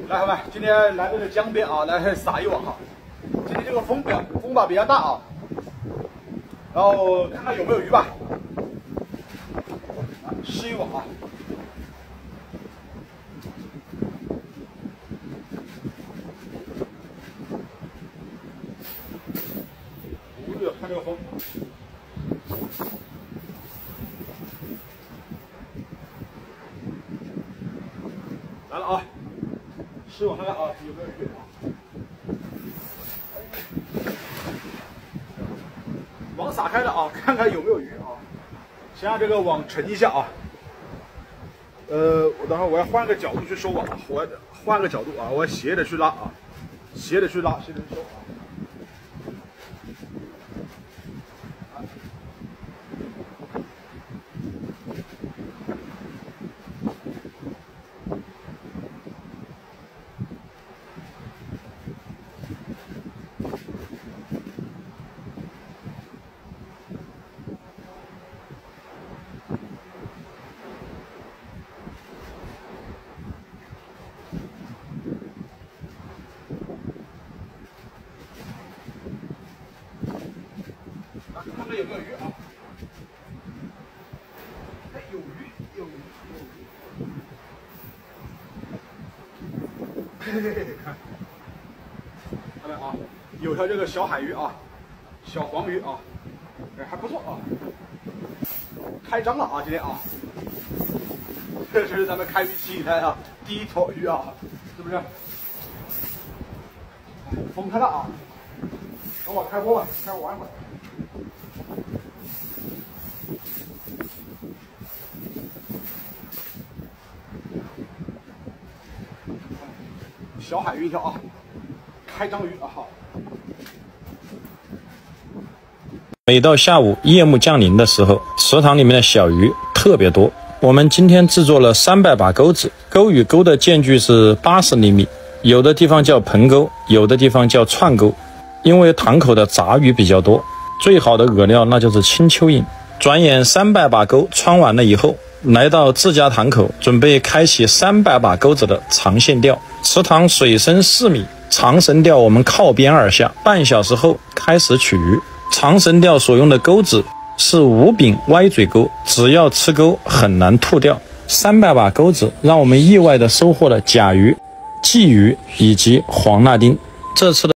来，伙伴，今天来到这江边啊，来撒一网哈。今天这个风吧比较大啊，然后看看有没有鱼吧。试一网啊。看这个风。来了啊！试网看看啊，有没有鱼啊？网撒开了啊，看看有没有鱼啊。先让这个网沉一下啊。我等会儿我要换个角度去收网，我换个角度啊，我斜着去拉啊，斜着去拉，斜着去收啊。看看有没有鱼啊？哎，有鱼，有鱼，有鱼！嘿嘿嘿，看到没有啊？有条这个小海鱼啊，小黄鱼啊，哎，还不错啊，开张了啊，今天啊，这是咱们开鱼期以来啊第一条鱼啊，是不是？风太大啊，等我开播吧，开我玩一会儿。小海鱼一条啊，开张鱼啊好。 每到下午夜幕降临的时候，池塘里面的小鱼特别多。我们今天制作了300把钩子，钩与钩的间距是80厘米，有的地方叫盆钩，有的地方叫串钩。因为塘口的杂鱼比较多，最好的饵料那就是青蚯蚓。转眼300把钩穿完了以后，来到自家塘口，准备开启300把钩子的长线钓。池塘水深4米，长绳钓我们靠边而下，半小时后开始取鱼。长绳钓所用的钩子是5柄歪嘴钩，只要吃钩很难吐掉。300把钩子让我们意外地收获了甲鱼、鲫鱼以及黄辣丁。这次的